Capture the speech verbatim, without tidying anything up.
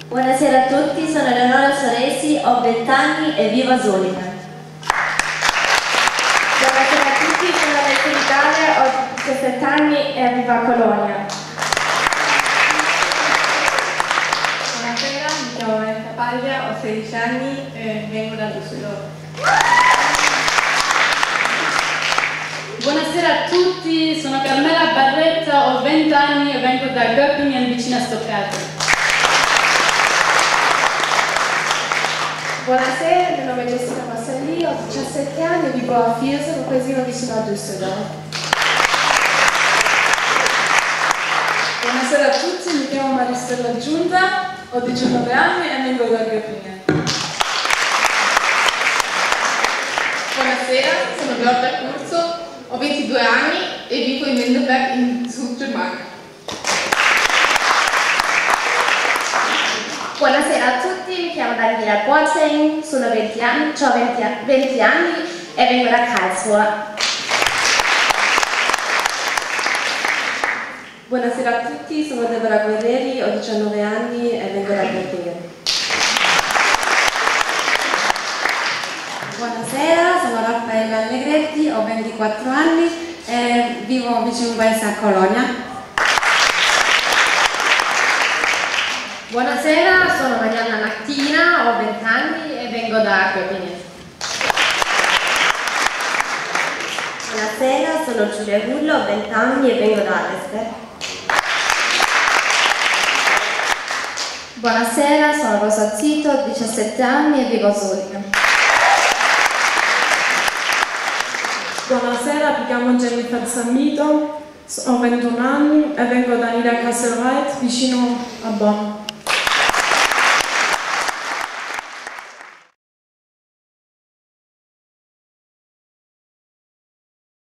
Buonasera a tutti, sono Eleonora Soresi, ho venti anni e vivo a Solica. Buonasera a tutti, sono Alessia Vitale, ho diciassette anni e vivo a Colonia. Buonasera, mi chiamo Vanessa Paglia, ho sedici anni e vengo da Düsseldorf. Buonasera a tutti, sono Carmela Barretta, ho venti anni e vengo da Göppingen vicino a Stoccarda. Buonasera, il mio nome è Jessica Massalli, ho diciassette anni e vivo a Viersen, un paesino vicino a Düsseldorf. Buonasera a tutti, mi chiamo Maristella Giunta, ho diciannove anni e vengo da Göppingen. Buonasera, sono Giorgia Curzo, ho ventidue anni e vivo in Winterberg in Sud Germania. Buonasera a tutti, mi chiamo Daniela Boateng, sono venti anni, ho venti anni e vengo da Karlsruhe. Buonasera a tutti, sono Deborah Guerrieri, ho diciannove anni e vengo da Göttingen. Buonasera, sono Raffaella Allegretti, ho ventiquattro anni e vivo vicino a un paese a Colonia. Buonasera, sono Marianna Mattina, ho venti anni e vengo da Göppingen. Buonasera, sono Giulia Gullo, ho venti anni e vengo da Alester. Buonasera, sono Rosa Zito, ho diciassette anni e vivo a Solica. Buonasera, mi chiamo Jennifer Sammito, ho ventuno anni e vengo da Niederkassel-Reit vicino a Bonn.